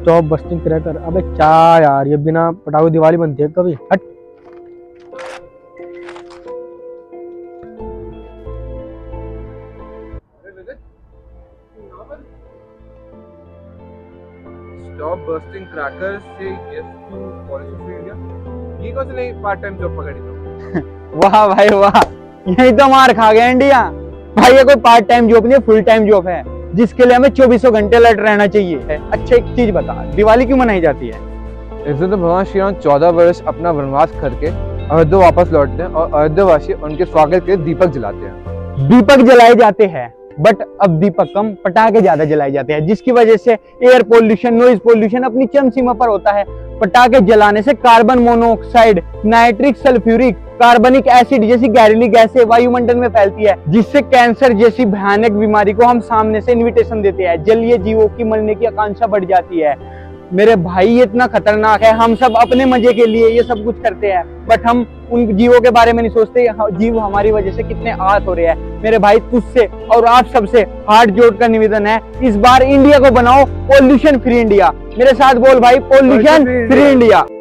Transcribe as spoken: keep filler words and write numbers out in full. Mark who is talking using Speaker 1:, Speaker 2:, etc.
Speaker 1: Stop bursting cracker. अबे क्या यार, ये बिना पटाखे दिवाली बनती है कभी? हट।
Speaker 2: स्टॉप बस्टिंग क्रैकर्स से yes to policy free India. ये कौन सी नई पार्ट टाइम जॉब पकड़ी तुम?
Speaker 3: वाह भाई वाह, यही तो मार खा गया इंडिया। भाई ये कोई पार्ट टाइम जॉब नहीं, फुल टाइम जॉब है जिसके लिए हमें चौबीसों घंटे अलर्ट रहना चाहिए। अच्छा एक चीज बता, दिवाली क्यों मनाई जाती है?
Speaker 2: इस दिन तो भगवान श्री राम चौदह वर्ष अपना वनवास करके अयोध्या वापस लौटते हैं और अयोध्यावासी उनके स्वागत के लिए दीपक जलाते हैं।
Speaker 3: दीपक जलाए जाते हैं, बट अब दीपक कम, पटाखे ज्यादा जलाए जाते हैं, जिसकी वजह से एयर पोल्यूशन, नॉइज पोल्यूशन अपनी चरम सीमा पर होता है। पटाखे जलाने से carbon monoxide, nitric, sulphuric, carbonic acid जैसी जहरीली गैसें वायुमंडल में फैलती है, जिससे कैंसर जैसी भयानक बीमारी को हम सामने से इन्विटेशन देते हैं। जलीय जीवों की मरने की आकांक्षा बढ़ जाती है। मेरे भाई ये इतना खतरनाक है। हम सब अपने मजे के लिए ये सब कुछ करते हैं, बट हम उन जीवों के बारे में नहीं सोचते। जीव हमारी वजह से कितने आहत हो रहे हैं। मेरे भाई तुझसे और आप सबसे हाथ जोड़ का निवेदन है, इस बार इंडिया को बनाओ पोल्यूशन फ्री इंडिया। मेरे साथ बोल भाई, पोल्यूशन फ्री इंडिया।